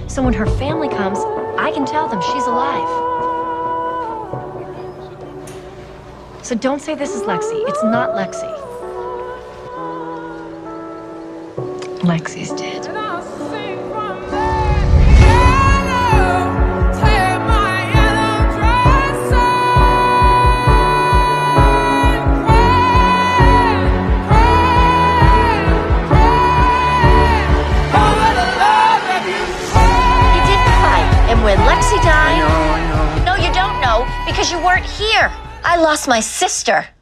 So when her family comes, I can tell them she's alive. So don't say this is Lexi. It's not Lexi. Lexi's dead. When Lexi died... I know. No, you don't know, because you weren't here. I lost my sister.